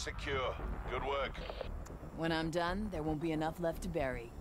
secure. Good work. When I'm done, there won't be enough left to bury.